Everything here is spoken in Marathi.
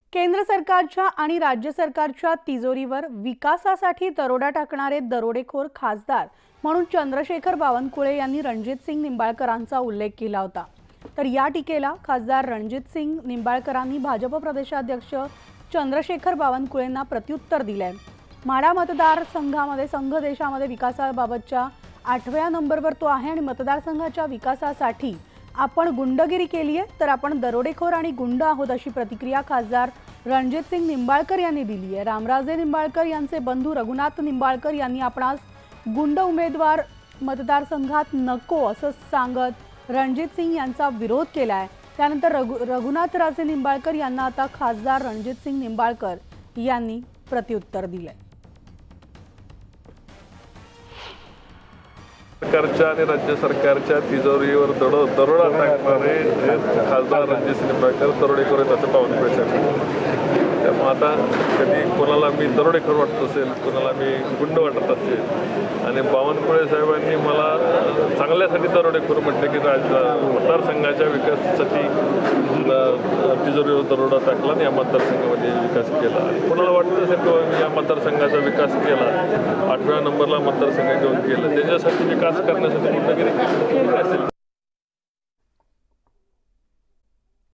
केंद्र सरकारच्या आणि राज्य सरकारच्या तिजोरीवर विकासासाठी दरोडा टाकणारे दरोडेखोर खासदार म्हणून चंद्रशेखर बावनकुळे यांनी रणजितसिंग निंबाळकरांचा उल्लेख केला होता। तर या टीकेला खासदार रणजितसिंग निंबाळकरांनी भाजप प्रदेशाध्यक्ष चंद्रशेखर बावनकुळेंना प्रत्युत्तर दिले। माढा मतदारसंघामध्ये संघ देशामध्ये विकासाबाबतच्या 8व्या नंबरवर तो आहे आणि मतदारसंघाच्या विकासासाठी आपण गुंडगिरी केली आहे तर आपण दरोडेखोर आणि गुंड आहोत अशी प्रतिक्रिया खासदार रणजितसिंग निंबाळकर यांनी दिली आहे। रामराजे निंबाळकर यांचे बंधू रघुनाथ निंबाळकर यांनी आपणास गुंड उमेदवार मतदारसंघात नको असं सांगत रणजितसिंग यांचा विरोध केला आहे। त्यानंतर रघुनाथ राजे निंबाळकर यांना आता खासदार रणजितसिंग निंबाळकर यांनी प्रत्युत्तर दिले। सरकारच्या आणि राज्य सरकारच्या तिजोरीवर दरोडा टाकणारे खासदार रणजितसिंग निंबाळकर दरोडेखोर आहेत असं बावनकुळे साहेब। त्यामुळे आता कधी कोणाला मी दरोडेखोर वाटत असेल, कोणाला मी गुंड वाटत असेल आणि बावनकुळे साहेबांनी मला चांगल्यासाठी दरोडेखोर म्हटले की मतदारसंघाच्या विकासासाठी तिजोरीवर दरोडा टाकला आणि या मतदारसंघामध्ये विकास केला। कोणाला वाटत असेल की मी या मतदारसंघाचा विकास केला, 8व्या नंबरला मतदारसंघ घेऊन गेला, त्याच्यासाठी विकास करण्यासाठी गुंडगिरी केली असेल